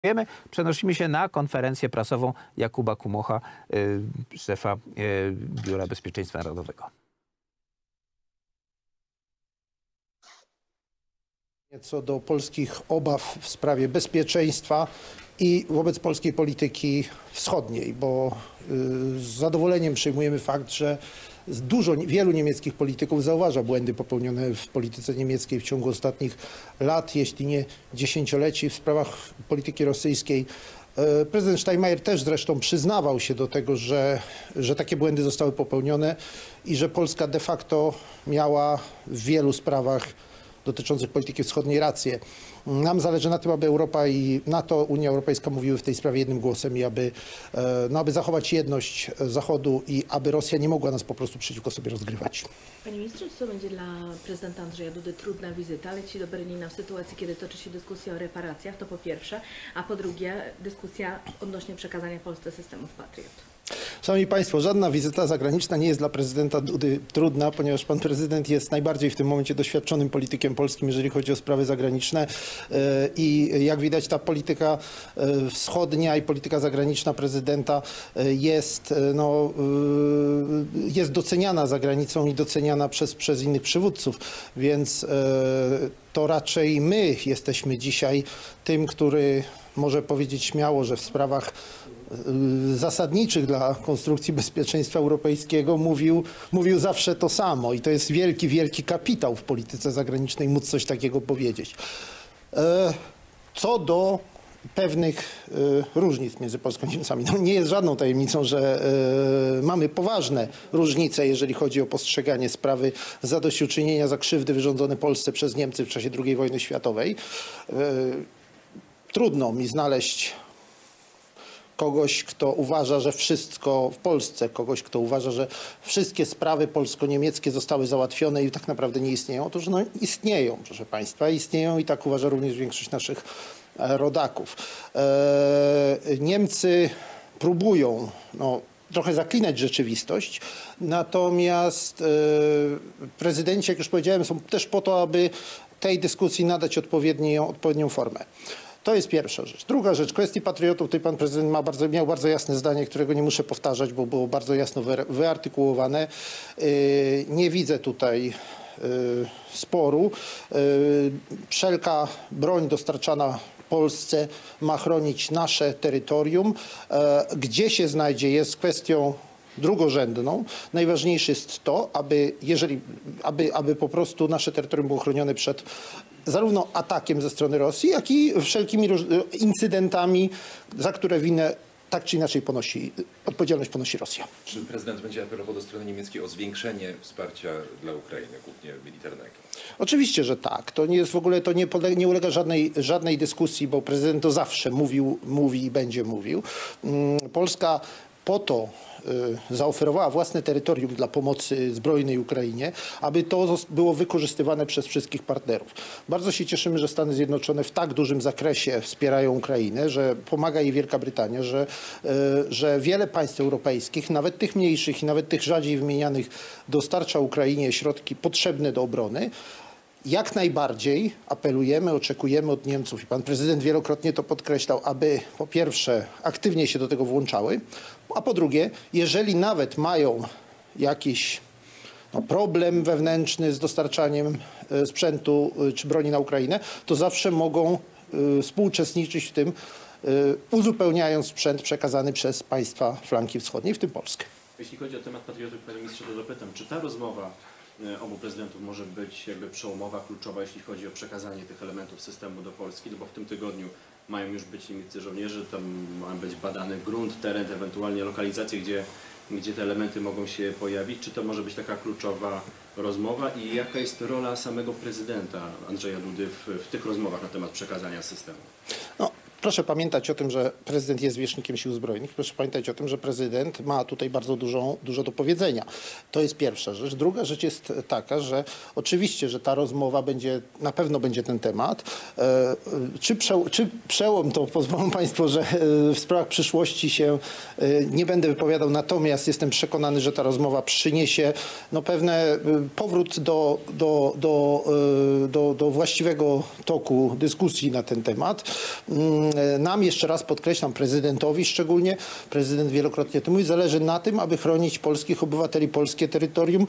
Przenosimy się na konferencję prasową Jakuba Kumocha, szefa Biura Bezpieczeństwa Narodowego. Co do polskich obaw w sprawie bezpieczeństwa i wobec polskiej polityki wschodniej, bo z zadowoleniem przyjmujemy fakt, że wielu niemieckich polityków zauważa błędy popełnione w polityce niemieckiej w ciągu ostatnich lat, jeśli nie dziesięcioleci, w sprawach polityki rosyjskiej. Prezydent Steinmeier też zresztą przyznawał się do tego, że takie błędy zostały popełnione i że Polska de facto miała w wielu sprawach dotyczących polityki wschodniej rację. Nam zależy na tym, aby Europa i NATO, Unia Europejska mówiły w tej sprawie jednym głosem i aby zachować jedność Zachodu i aby Rosja nie mogła nas po prostu przeciwko sobie rozgrywać. Panie ministrze, czy to będzie dla prezydenta Andrzeja Dudy trudna wizyta? Leci do Berlina w sytuacji, kiedy toczy się dyskusja o reparacjach, to po pierwsze, a po drugie dyskusja odnośnie przekazania Polsce systemów Patriot. Szanowni Państwo, żadna wizyta zagraniczna nie jest dla prezydenta Dudy trudna, ponieważ pan prezydent jest najbardziej w tym momencie doświadczonym politykiem polskim, jeżeli chodzi o sprawy zagraniczne. I jak widać, ta polityka wschodnia i polityka zagraniczna prezydenta jest doceniana za granicą i doceniana przez innych przywódców. Więc to raczej my jesteśmy dzisiaj tym, który może powiedzieć śmiało, że w sprawach zasadniczych dla konstrukcji bezpieczeństwa europejskiego mówił zawsze to samo i to jest wielki, wielki kapitał w polityce zagranicznej móc coś takiego powiedzieć. Co do pewnych różnic między Polską i Niemcami. No, nie jest żadną tajemnicą, że mamy poważne różnice, jeżeli chodzi o postrzeganie sprawy zadośćuczynienia za krzywdy wyrządzone Polsce przez Niemcy w czasie II wojny światowej. Trudno mi znaleźć kogoś, kto uważa, że wszystko w Polsce, kogoś, kto uważa, że wszystkie sprawy polsko-niemieckie zostały załatwione i tak naprawdę nie istnieją. Otóż no, istnieją, proszę Państwa, istnieją i tak uważa również większość naszych rodaków. Niemcy próbują trochę zaklinać rzeczywistość, natomiast prezydenci, jak już powiedziałem, są też po to, aby tej dyskusji nadać odpowiednią formę. To jest pierwsza rzecz. Druga rzecz, kwestii patriotów. Tutaj pan prezydent miał bardzo jasne zdanie, którego nie muszę powtarzać, bo było bardzo jasno wyartykułowane. Nie widzę tutaj sporu. Wszelka broń dostarczana Polsce ma chronić nasze terytorium. Gdzie się znajdzie, jest kwestią drugorzędną. Najważniejsze jest to, aby po prostu nasze terytorium było chronione przed zarówno atakiem ze strony Rosji, jak i wszelkimi incydentami, za które winę tak czy inaczej odpowiedzialność ponosi Rosja. Czy prezydent będzie apelował do strony niemieckiej o zwiększenie wsparcia dla Ukrainy, głównie militarnego? Oczywiście, że tak. To nie jest w ogóle, to nie ulega żadnej dyskusji, bo prezydent to zawsze mówi i będzie mówił. Polska po to zaoferowała własne terytorium dla pomocy zbrojnej Ukrainie, aby to było wykorzystywane przez wszystkich partnerów. Bardzo się cieszymy, że Stany Zjednoczone w tak dużym zakresie wspierają Ukrainę, że pomaga jej Wielka Brytania, że wiele państw europejskich, nawet tych mniejszych i nawet tych rzadziej wymienianych, dostarcza Ukrainie środki potrzebne do obrony. Jak najbardziej apelujemy, oczekujemy od Niemców i pan prezydent wielokrotnie to podkreślał, aby po pierwsze aktywnie się do tego włączały, a po drugie, jeżeli nawet mają jakiś problem wewnętrzny z dostarczaniem sprzętu czy broni na Ukrainę, to zawsze mogą współuczestniczyć w tym, uzupełniając sprzęt przekazany przez państwa flanki wschodniej, w tym Polskę. Jeśli chodzi o temat patriotów, panie ministrze, to dopytam, czy ta rozmowa obu prezydentów może być jakby przełomowa, kluczowa, jeśli chodzi o przekazanie tych elementów systemu do Polski, no bo w tym tygodniu mają już być niemieccy żołnierze, tam ma być badany grunt, teren, ewentualnie lokalizacje, gdzie te elementy mogą się pojawić. Czy to może być taka kluczowa rozmowa i jaka jest rola samego prezydenta Andrzeja Dudy w tych rozmowach na temat przekazania systemu? Proszę pamiętać o tym, że prezydent jest zwierzchnikiem sił zbrojnych. Proszę pamiętać o tym, że prezydent ma tutaj bardzo dużo do powiedzenia. To jest pierwsza rzecz. Druga rzecz jest taka, że oczywiście, że ta rozmowa na pewno będzie ten temat. Czy przełom, to pozwolą Państwo, że w sprawach przyszłości się nie będę wypowiadał, natomiast jestem przekonany, że ta rozmowa przyniesie pewne powrót do właściwego toku dyskusji na ten temat. nam, jeszcze raz podkreślam, prezydentowi szczególnie, prezydent wielokrotnie to mówi, zależy na tym, aby chronić polskich obywateli, polskie terytorium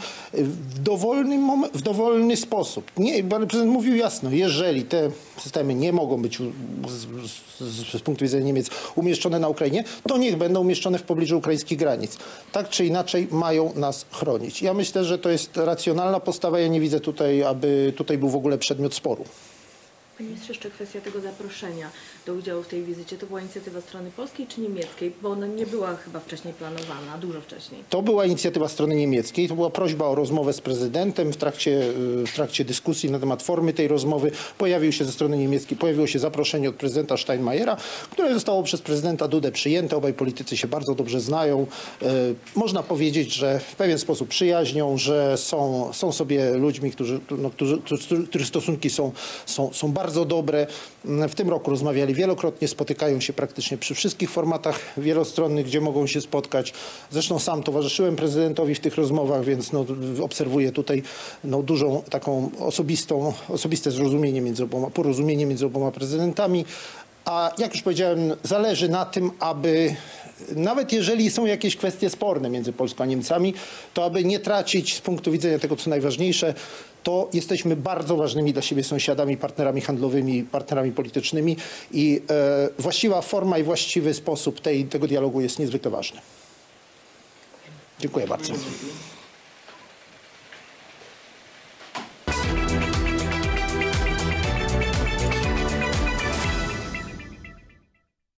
w dowolny sposób. Nie, bo prezydent mówił jasno, jeżeli te systemy nie mogą być z punktu widzenia Niemiec umieszczone na Ukrainie, to niech będą umieszczone w pobliżu ukraińskich granic. Tak czy inaczej mają nas chronić. Ja myślę, że to jest racjonalna postawa. Ja nie widzę tutaj, aby tutaj był w ogóle przedmiot sporu. Panie ministrze, jeszcze kwestia tego zaproszenia do udziału w tej wizycie. To była inicjatywa strony polskiej czy niemieckiej? Bo ona nie była chyba wcześniej planowana, dużo wcześniej. To była inicjatywa strony niemieckiej. To była prośba o rozmowę z prezydentem. W trakcie dyskusji na temat formy tej rozmowy ze strony niemieckiej pojawiło się zaproszenie od prezydenta Steinmeiera, które zostało przez prezydenta Dudę przyjęte. Obaj politycy się bardzo dobrze znają. Można powiedzieć, że w pewien sposób przyjaźnią, że są sobie ludźmi, których stosunki są bardzo dobre. W tym roku rozmawiali wielokrotnie, spotykają się praktycznie przy wszystkich formatach wielostronnych, gdzie mogą się spotkać. Zresztą sam towarzyszyłem prezydentowi w tych rozmowach, więc obserwuję tutaj dużą taką osobiste porozumienie między oboma prezydentami. A jak już powiedziałem, zależy na tym, aby nawet jeżeli są jakieś kwestie sporne między Polską a Niemcami, to aby nie tracić z punktu widzenia tego, co najważniejsze, to jesteśmy bardzo ważnymi dla siebie sąsiadami, partnerami handlowymi, partnerami politycznymi i właściwa forma i właściwy sposób tego dialogu jest niezwykle ważny. Dziękuję bardzo.